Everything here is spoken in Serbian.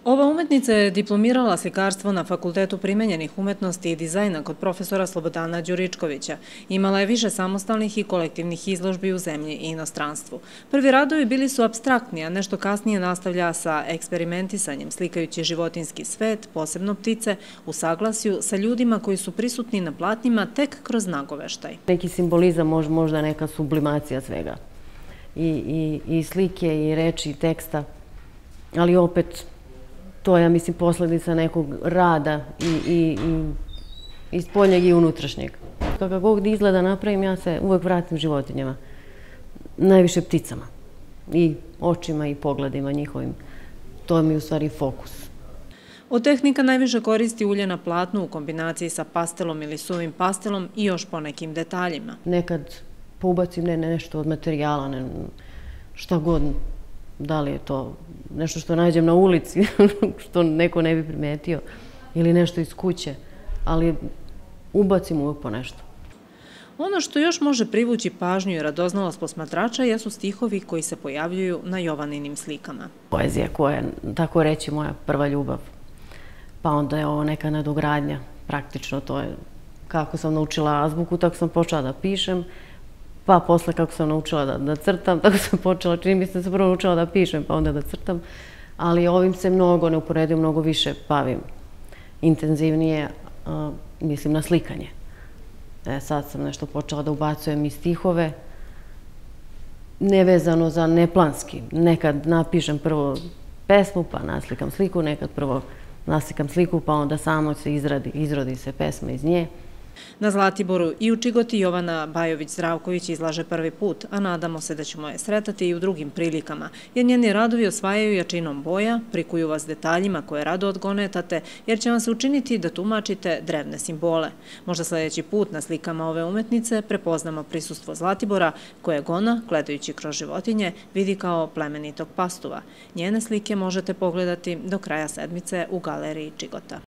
Ova umetnica je diplomirala slikarstvo na Fakultetu primenjenih umetnosti i dizajna kod profesora Slobodana Đuričkovića. Imala je više samostalnih i kolektivnih izložbi u zemlji i inostranstvu. Prvi radovi bili su apstraktni, a nešto kasnije nastavlja sa eksperimentisanjem, slikajući životinjski svet, posebno ptice, u saglasju sa ljudima koji su prisutni na platnjima tek kroz nagoveštaj. Neki simbolizam, možda neka sublimacija svega. I slike, i reči, i teksta, ali opet to je, ja mislim, posljedica nekog rada i spoljnjeg i unutrašnjeg. Kako god izgleda napravim, ja se uvek vratim životinjama. Najviše pticama. I očima i pogledima njihovim. To mi je u stvari fokus. Od tehnika najviše koristi ulje na platnu u kombinaciji sa pastelom ili suvim pastelom i još ponekim detaljima. Nekad poubacim nešto od materijala, šta god. Da li je to nešto što nađem na ulici, što neko ne bi primetio, ili nešto iz kuće, ali ubacim uvek po nešto. Ono što još može privući pažnju i radoznalost posmatrača jesu stihovi koji se pojavljuju na Jovaninim slikama. Poezija koja je, tako reći, moja prva ljubav. Pa onda je ovo neka nadogradnja. Praktično to je kako sam naučila azbuku, tako sam počela da pišem. Pa posle kako sam naučila da crtam, tako sam počela, čini mi se da sam prvo naučila da pišem, pa onda da crtam. Ali ovim se mnogo, neuporedivo, mnogo više bavim. Intenzivnije, mislim, na slikanje. Sad sam nešto počela da ubacujem i stihove, nevezano za neplanski. Nekad napišem prvo pesmu, pa naslikam sliku, nekad prvo naslikam sliku, pa onda samo se izrodi se pesma iz nje. Na Zlatiboru i u Čigoti Jovana Bajović-Zdravković izlaže prvi put, a nadamo se da ćemo je sretati i u drugim prilikama, jer njeni radovi osvajaju jačinom boja, prikuju vas detaljima koje rado odgonetate, jer će vam se učiniti da tumačite drevne simbole. Možda sledeći put na slikama ove umetnice prepoznamo prisustvo Zlatibora, kojeg ona, gledajući kroz životinje, vidi kao plemenitog pastuva. Njene slike možete pogledati do kraja sedmice u galeriji Čigota.